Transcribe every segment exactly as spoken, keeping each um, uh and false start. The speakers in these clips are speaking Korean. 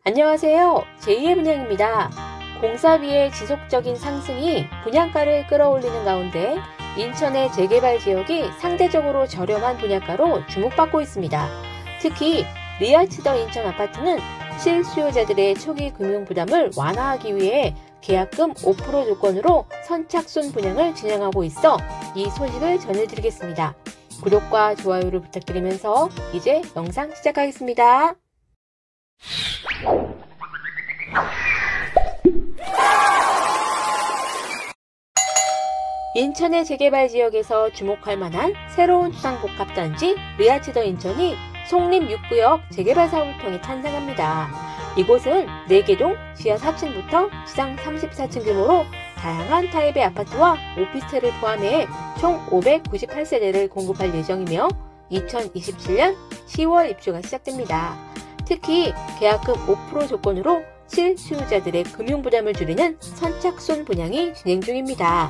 안녕하세요. 제이의 분양입니다. 공사비의 지속적인 상승이 분양가를 끌어올리는 가운데 인천의 재개발 지역이 상대적으로 저렴한 분양가로 주목받고 있습니다. 특히 리아치더 인천 아파트는 실수요자들의 초기 금융 부담을 완화하기 위해 계약금 오 퍼센트 조건으로 선착순 분양을 진행하고 있어 이 소식을 전해드리겠습니다. 구독과 좋아요를 부탁드리면서 이제 영상 시작하겠습니다. 인천의 재개발 지역에서 주목할 만한 새로운 주상복합단지 리아치더 인천이 송림 육 구역 재개발 사업을 통해 탄생합니다. 이곳은 네 개 동 지하 사 층부터 지상 삼십사 층 규모로 다양한 타입의 아파트와 오피스텔을 포함해 총 오백구십팔 세대를 공급할 예정이며 이천이십칠 년 시월 입주가 시작됩니다. 특히 계약금 오 퍼센트 조건으로 실수요자들의 금융부담을 줄이는 선착순 분양이 진행 중입니다.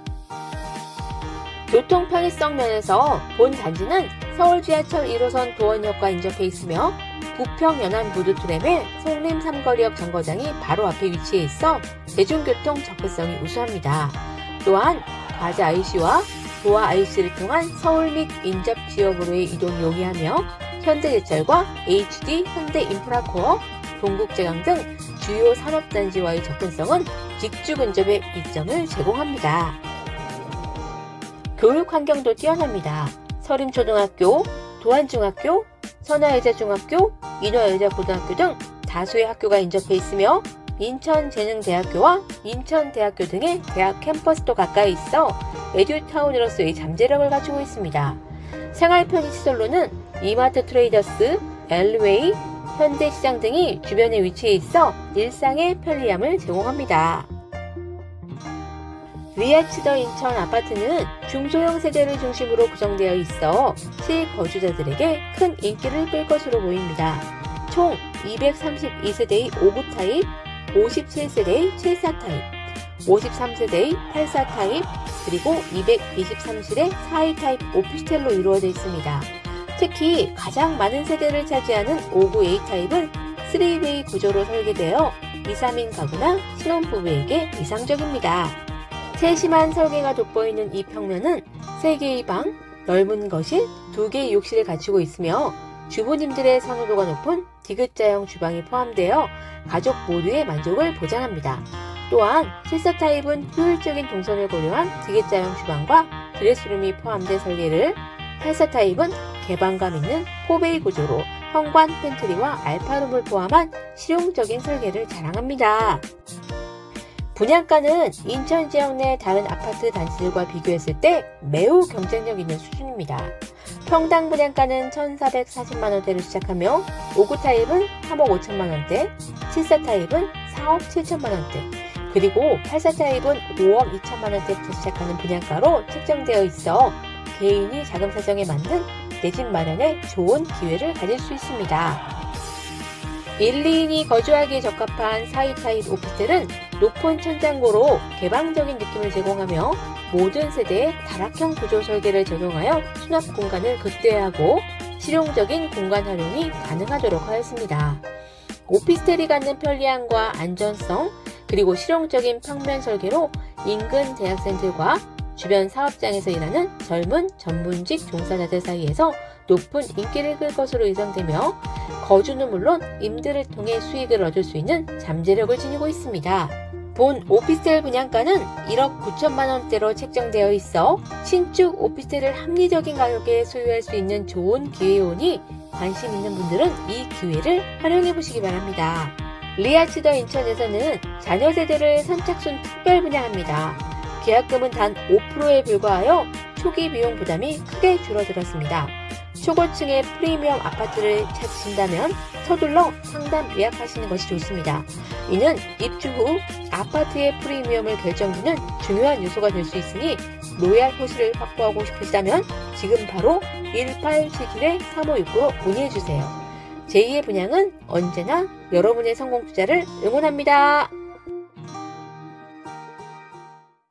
교통 편의성 면에서 본 단지는 서울 지하철 일 호선 도원역과 인접해 있으며 부평 연안 무드트램의 송림 삼거리역 정거장이 바로 앞에 위치해 있어 대중교통 접근성이 우수합니다. 또한 과제 아이씨와 도화 아이씨를 통한 서울 및 인접 지역으로의 이동이 용이하며 현대제철과 에이치디 현대인프라코어, 동국제강 등 주요 산업단지와의 접근성은 직주 근접의 이점을 제공합니다. 교육 환경도 뛰어납니다. 서림초등학교, 도안중학교, 선화여자중학교, 인화여자고등학교 등 다수의 학교가 인접해 있으며 인천재능대학교와 인천대학교 등의 대학 캠퍼스도 가까이 있어 에듀타운으로서의 잠재력을 갖추고 있습니다. 생활편의시설로는 이마트 트레이더스, 엘웨이, 현대시장 등이 주변에 위치해 있어 일상의 편리함을 제공합니다. 리아치더 인천 아파트는 중소형 세대를 중심으로 구성되어 있어 실거주자들에게 큰 인기를 끌 것으로 보입니다. 총 이백삼십이 세대의 오 구 타입, 오십칠 세대의 칠 사 타입, 오십삼 세대의 팔 사 타입, 그리고 이백이십삼 실의 사 이 타입 오피스텔로 이루어져 있습니다. 특히 가장 많은 세대를 차지하는 오 구 에이 타입은 삼 웨이 구조로 설계되어 이, 삼 인 가구나 신혼부부에게 이상적입니다. 세심한 설계가 돋보이는 이 평면은 세 개의 방, 넓은 거실, 두 개의 욕실을 갖추고 있으며 주부님들의 선호도가 높은 디귿자형 주방이 포함되어 가족 모두의 만족을 보장합니다. 또한 칠 사 타입은 효율적인 동선을 고려한 디귿자형 주방과 드레스룸이 포함된 설계를, 팔 사 타입은 개방감 있는 사 웨이 구조로 현관 팬트리와 알파룸을 포함한 실용적인 설계를 자랑합니다. 분양가는 인천 지역 내 다른 아파트 단지들과 비교했을 때 매우 경쟁력 있는 수준입니다. 평당 분양가는 천사백사십만 원대로 시작하며 오 구 타입은 삼억 오천만 원대, 칠 사 타입은 사억 칠천만 원대, 그리고 팔 사 타입은 오억 이천만 원대부터 시작하는 분양가로 책정되어 있어 개인이 자금 사정에 맞는 내 집 마련에 좋은 기회를 가질 수 있습니다. 일, 이 인이 거주하기에 적합한 사 이 타입 오피스텔은 높은 천장고로 개방적인 느낌을 제공하며 모든 세대의 다락형 구조 설계를 적용하여 수납 공간을 극대화하고 실용적인 공간 활용이 가능하도록 하였습니다. 오피스텔이 갖는 편리함과 안전성, 그리고 실용적인 평면 설계로 인근 대학생들과 주변 사업장에서 일하는 젊은 전문직 종사자들 사이에서 높은 인기를 끌 것으로 예상되며 거주는 물론 임대를 통해 수익을 얻을 수 있는 잠재력을 지니고 있습니다. 본 오피스텔 분양가는 일억 구천만 원대로 책정되어 있어 신축 오피스텔을 합리적인 가격에 소유할 수 있는 좋은 기회이오니 관심 있는 분들은 이 기회를 활용해 보시기 바랍니다. 리아치더 인천에서는 자녀 세대를 선착순 특별 분양합니다. 계약금은 단 오 퍼센트에 불과하여 초기 비용 부담이 크게 줄어들었습니다. 초고층의 프리미엄 아파트를 찾으신다면 서둘러 상담 예약하시는 것이 좋습니다. 이는 입주 후 아파트의 프리미엄을 결정짓는 중요한 요소가 될 수 있으니 로얄 호실을 확보하고 싶으시다면 지금 바로 일팔칠칠 삼오육구로 문의해주세요. 제이의 분양은 언제나 여러분의 성공 투자를 응원합니다.